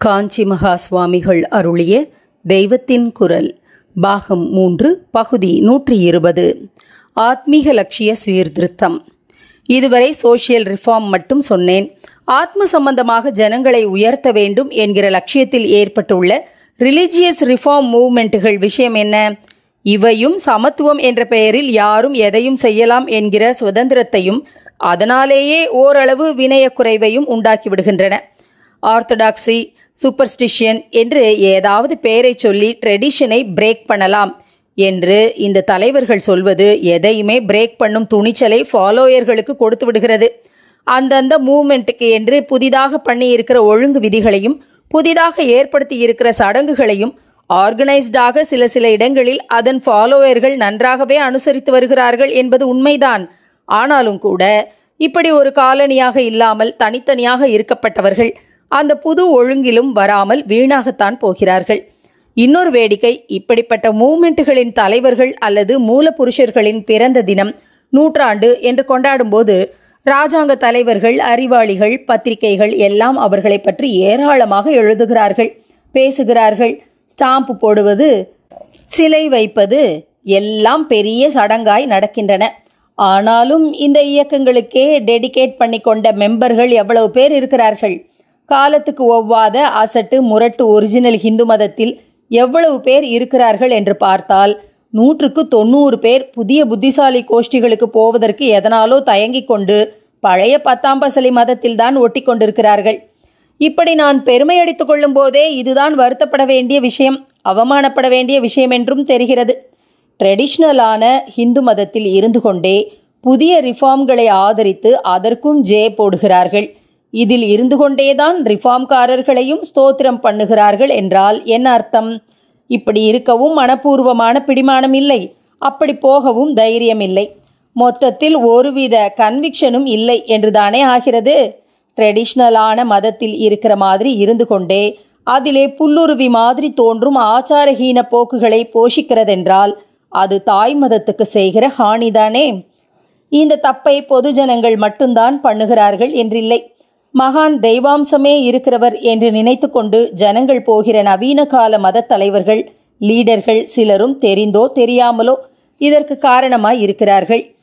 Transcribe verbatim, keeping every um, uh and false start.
காஞ்சி மகா சுவாமிகள் அருளிய தெய்வத்தின் குரல் பாகம் மூன்று பகுதி நூற்றி இருபது. ஆத்மீக லட்சிய சீர்திருத்தம். இதுவரை சோஷியல் ரிஃபார்ம் மட்டும் சொன்னேன். ஆத்ம சம்பந்தமாக ஜனங்களை உயர்த்த வேண்டும் என்கிற லட்சியத்தில் ஏற்பட்டுள்ள ரிலிஜியஸ் ரிஃபார்ம் மூவ்மெண்ட்டுகள் விஷயம் என்ன? இவையும் சமத்துவம் என்ற பெயரில் யாரும் எதையும் செய்யலாம் என்கிற சுதந்திரத்தையும் அதனாலேயே ஓரளவு வினயக்குறைவையும் உண்டாக்கிவிடுகின்றன. ஆர்த்தடாக்சி, சூப்பர்ஸ்டிஷியன் என்று ஏதாவது பெயரை சொல்லி ட்ரெடிஷனை பிரேக் பண்ணலாம் என்று இந்த தலைவர்கள் சொல்வது எதையுமே பிரேக் பண்ணும் துணிச்சலை ஃபாலோயர்களுக்கு கொடுத்து விடுகிறது. அந்தந்த மூவ்மெண்ட்டுக்கு என்று புதிதாக பண்ணி இருக்கிற ஒழுங்கு விதிகளையும் புதிதாக ஏற்படுத்தி இருக்கிற சடங்குகளையும் ஆர்கனைஸ்டாக சில சில இடங்களில் அதன் ஃபாலோயர்கள் நன்றாகவே அனுசரித்து வருகிறார்கள் என்பது உண்மைதான். ஆனாலும் கூட இப்படி ஒரு காலனியாக இல்லாமல் தனித்தனியாக இருக்கப்பட்டவர்கள் அந்த புது ஒழுங்கிலும் வராமல் வீணாகத்தான் போகிறார்கள். இன்னொரு வேடிக்கை, இப்படிப்பட்ட மூவ்மெண்ட்டுகளின் தலைவர்கள் அல்லது மூல புருஷர்களின் பிறந்த தினம், நூற்றாண்டு என்று கொண்டாடும்போது இராஜாங்க தலைவர்கள், அறிவாளிகள், பத்திரிகைகள் எல்லாம் அவர்களை பற்றி ஏராளமாக எழுதுகிறார்கள், பேசுகிறார்கள். ஸ்டாம்ப் போடுவது, சிலை வைப்பது எல்லாம் பெரிய சடங்காய் நடக்கின்றன. ஆனாலும் இந்த இயக்கங்களுக்கே டெடிகேட் பண்ணி கொண்ட மெம்பர்கள் எவ்வளவு பேர் இருக்கிறார்கள்? காலத்துக்கு ஒவ்வாத அசட்டு முரட்டு ஒரிஜினல் ஹிந்து மதத்தில் எவ்வளவு பேர் இருக்கிறார்கள் என்று பார்த்தால் நூற்றுக்கு தொண்ணூறு பேர் புதிய புத்திசாலி கோஷ்டிகளுக்கு போவதற்கு எதனாலோ தயங்கிக் கொண்டு பழைய பத்தாம் பசலி மதத்தில்தான் ஒட்டி கொண்டிருக்கிறார்கள். இப்படி நான் பெருமை அடித்துக் கொள்ளும் போதே இதுதான் வருத்தப்பட வேண்டிய விஷயம், அவமானப்பட வேண்டிய விஷயம் என்றும் தெரிகிறது. ட்ரெடிஷ்னலான ஹிந்து மதத்தில் இருந்து கொண்டே புதிய ரிஃபார்ம்களை ஆதரித்து அதற்கும் ஜே போடுகிறார்கள். இதில் இருந்து கொண்டேதான் ரிஃபார்ம்காரர்களையும் ஸ்தோத்திரம் பண்ணுகிறார்கள் என்றால் என்ன அர்த்தம்? இப்படி இருக்கவும் மனப்பூர்வமான பிடிமானம் இல்லை, அப்படி போகவும் தைரியம் இல்லை, மொத்தத்தில் ஒருவித கன்விக்ஷனும் இல்லை என்றுதானே ஆகிறது. ட்ரெடிஷ்னலான மதத்தில் இருக்கிற மாதிரி இருந்து கொண்டே அதிலே புல்லுருவி மாதிரி தோன்றும் ஆச்சாரஹீன போக்குகளை போஷிக்கிறதென்றால் அது தாய் மதத்துக்கு செய்கிற ஹானிதானே. இந்த தப்பை பொதுஜனங்கள் மட்டும்தான் பண்ணுகிறார்கள் என்றில்லை. மகான் தெய்வாம்சமே இருக்கிறவர் என்று நினைத்து கொண்டு ஜனங்கள் போகிற நவீன கால மத தலைவர்கள், லீடர்கள் சிலரும் தெரிந்தோ தெரியாமலோ இதற்கு காரணமாய் இருக்கிறார்கள்.